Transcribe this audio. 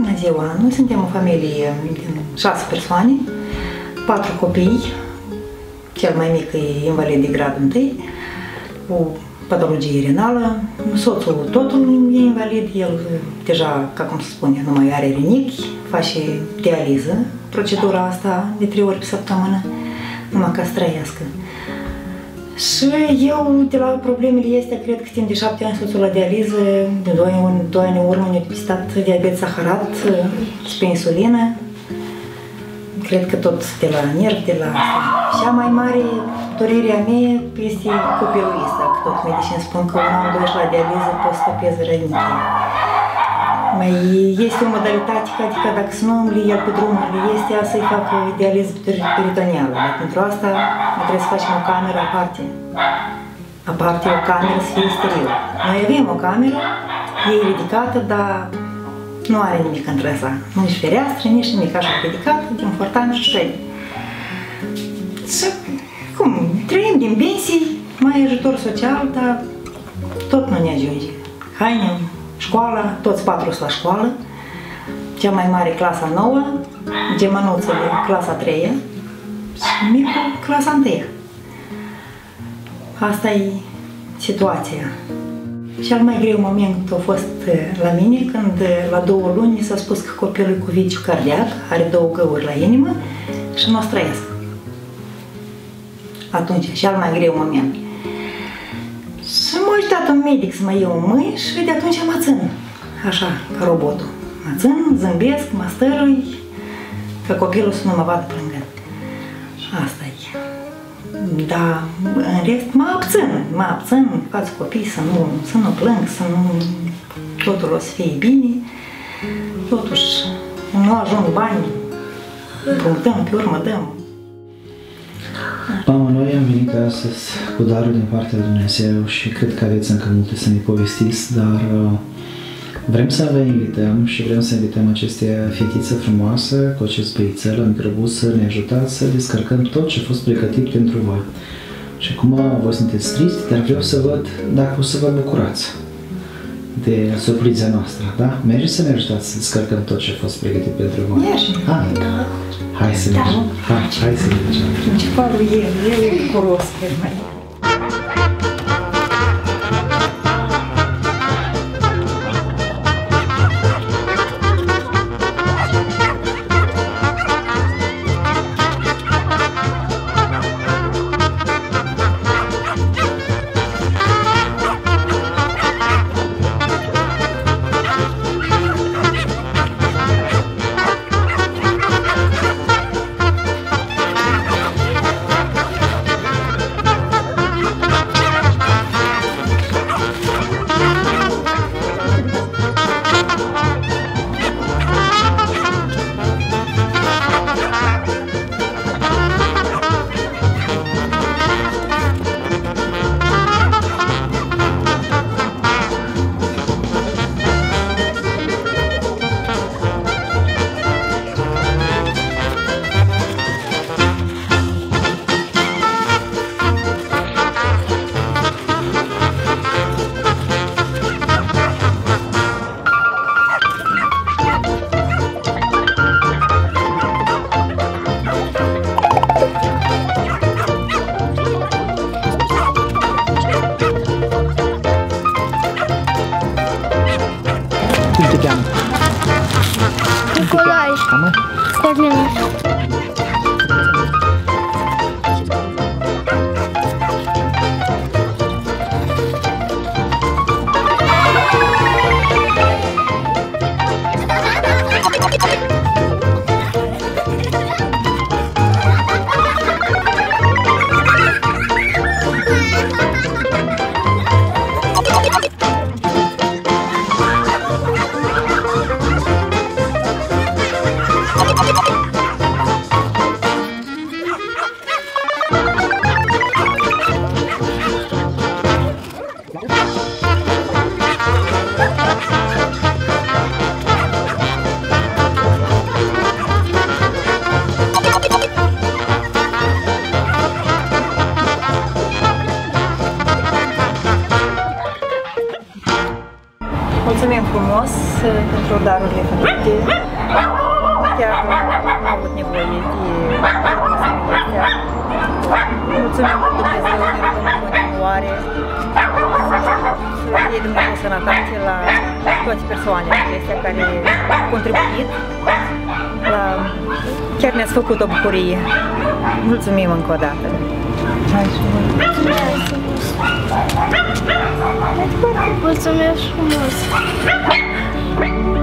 Bună ziua! Noi suntem o familie din 6 persoane, 4 copii, cel mai mic e invalid de gradul 1, cu patologie renală, soțul totul e invalid, el deja, ca cum se spune, nu mai are rinichi, face dializă, procedura asta de 3 ori pe săptămână, numai ca să trăiască. Și eu, de la problemele astea, cred că timp de 7 ani soțul la dializă, de 2 ani în urmă ne-a depistat diabet saharat și pe insulină. Cred că tot de la nervi, de la asta. Cea mai mare durerea mea este copilul ăsta, că tot medicini spun că un an, 2 la dializă poți să pezi rănichii. Mai este o modalitate, adică dacă să nu umbli el pe drumurile astea, să-i facă dializă peritoneală. Dar pentru asta trebuie să facem o cameră aparte. Aparte o cameră să fie sterilă. Noi avem o cameră, e ridicată, dar nu are nimic între asta. Nici fereastră, nici nimic așa ridicată, din fortan și ștai. Și cum, trăim din pensii, mai ajutor social, dar tot nu ne ajunge. Haine, școala, toți 4 la școală, cea mai mare clasa 9, gemănuțele clasa 3 și micul clasa 1. Asta e situația. Cel mai greu moment a fost la mine când la 2 luni s-a spus că copilul e cu viciu cardiac, are 2 găuri la inimă și nu o să trăiască. Atunci, cel mai greu moment. Și m-a ajutat un medic să mă iau în mâini și de atunci mă țin, așa, ca robotul. Mă țin, zâmbesc, mă stărui, ca copilul să nu mă vadă plângând. Asta e. Dar, în rest, mă abțin, fac copii să nu plâng, să nu... Totul o să fie bine. Totuși, nu ajung bani, punctăm, pe urmă dăm. Mama, noi am venit astăzi cu darul din partea lui Dumnezeu și cred că aveți încă multe să ne povestiți, dar vrem să vă invităm și vrem să invităm aceste fetiță frumoasă cu acest băițel la microbus să ne ajutați să descărcăm tot ce a fost pregătit pentru voi. Și acum voi sunteți triști, dar vreau să văd dacă o să vă bucurați de surpriza noastră, da? Mergeți să ne ajutați să descărcăm tot ce a fost pregătit pentru voi. Mergem. Hai să mergem. Hai să mergem. Principalul el e bucuros, cred mai. Mulțumim frumos pentru darurile făcute. Chiar am avut nevoie de astea. Mulțumim lui Dumnezeu, ne rugăm în continuare să fie Dumnezeu sănătate la toate persoanele acestea care au contribuit. Chiar ne-ați făcut o bucurie. Mulțumim încă o dată. Mulțumesc frumos!